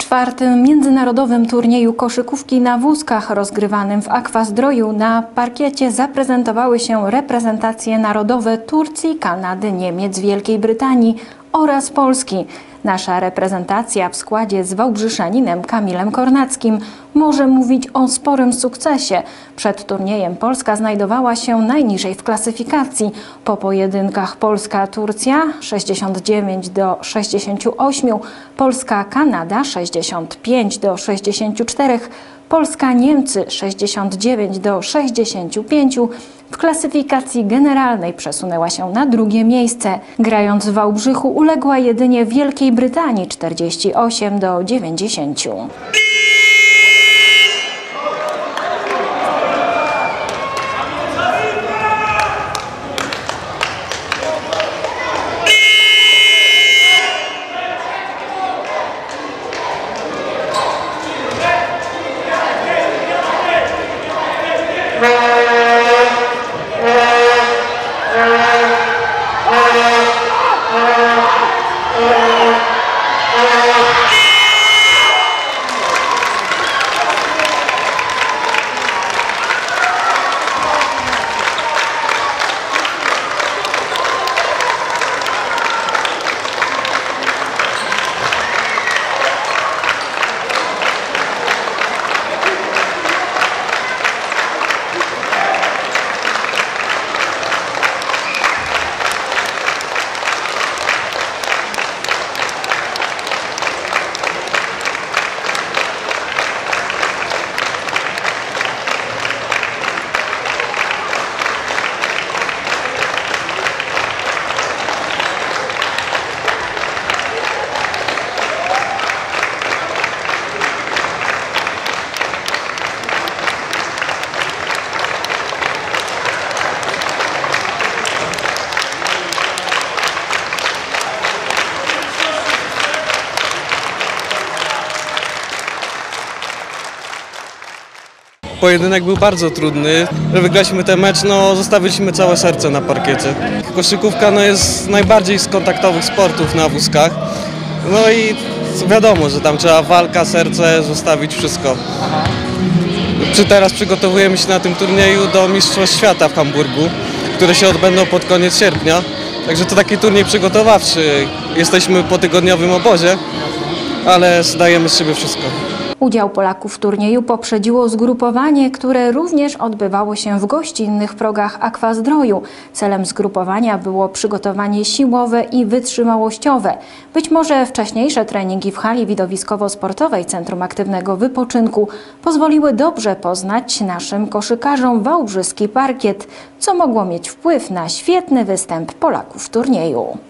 czwartym międzynarodowym turnieju koszykówki na wózkach rozgrywanym w Aquazdroju na parkiecie zaprezentowały się reprezentacje narodowe Turcji, Kanady, Niemiec, Wielkiej Brytanii oraz Polski. Nasza reprezentacja w składzie z Wałbrzyszeninem Kamilem Kornackim może mówić o sporym sukcesie. Przed turniejem Polska znajdowała się najniżej w klasyfikacji. Po pojedynkach Polska-Turcja 69-68, Polska-Kanada 65-64, Polska-Niemcy 69-65. W klasyfikacji generalnej przesunęła się na drugie miejsce. Grając w Wałbrzychu uległa jedynie Wielkiej Brytanii 48-90. Pojedynek był bardzo trudny. Wygraliśmy ten mecz, zostawiliśmy całe serce na parkiecie. Koszykówka jest z najbardziej skontaktowych sportów na wózkach. I wiadomo, że tam trzeba walka, serce, zostawić wszystko. Teraz przygotowujemy się na tym turnieju do Mistrzostw Świata w Hamburgu, które się odbędą pod koniec sierpnia. Także to taki turniej przygotowawczy. Jesteśmy po tygodniowym obozie, ale dajemy z siebie wszystko. Udział Polaków w turnieju poprzedziło zgrupowanie, które również odbywało się w gościnnych progach Aquazdroju. Celem zgrupowania było przygotowanie siłowe i wytrzymałościowe. Być może wcześniejsze treningi w hali widowiskowo-sportowej Centrum Aktywnego Wypoczynku pozwoliły dobrze poznać naszym koszykarzom wałbrzyski parkiet, co mogło mieć wpływ na świetny występ Polaków w turnieju.